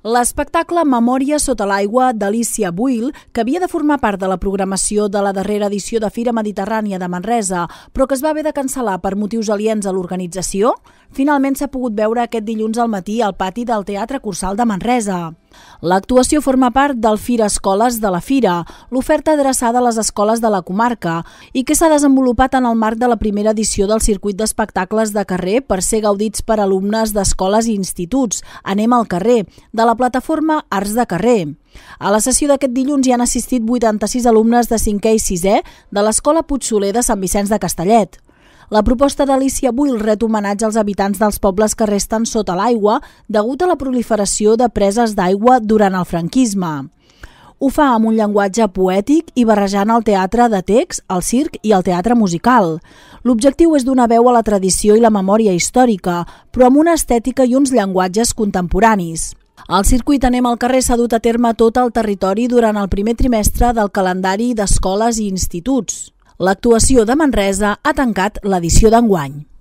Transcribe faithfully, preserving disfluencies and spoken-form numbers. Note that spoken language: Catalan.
L'espectacle Memòria sota l'aigua d'Alícia Buil, que havia de formar part de la programació de la darrera edició de Fira Mediterrània de Manresa, però que es va haver de cancel·lar per motius aliens a l'organització, finalment s'ha pogut veure aquest dilluns al matí al pati del Teatre Cursal de Manresa. L'actuació forma part del Fira Escoles de la Fira, l'oferta adreçada a les escoles de la comarca, i que s'ha desenvolupat en el marc de la primera edició del circuit d'espectacles de carrer per ser gaudits per alumnes d'escoles i instituts, Anem al carrer, de la plataforma Arts de Carrer. A la sessió d'aquest dilluns hi han assistit vuitanta-sis alumnes de cinquè i sisè de l'Escola Puigsoler de Sant Vicenç de Castellet. La proposta d'Alícia Buil ret homenatge als habitants dels pobles que resten sota l'aigua degut a la proliferació de preses d'aigua durant el franquisme. Ho fa amb un llenguatge poètic i barrejant el teatre de text, el circ i el teatre musical. L'objectiu és donar veu a la tradició i la memòria històrica, però amb una estètica i uns llenguatges contemporanis. El circuit Anem al carrer s'ha dut a terme a tot el territori durant el primer trimestre del calendari d'escoles i instituts. L'actuació de Manresa ha tancat l'edició d'enguany.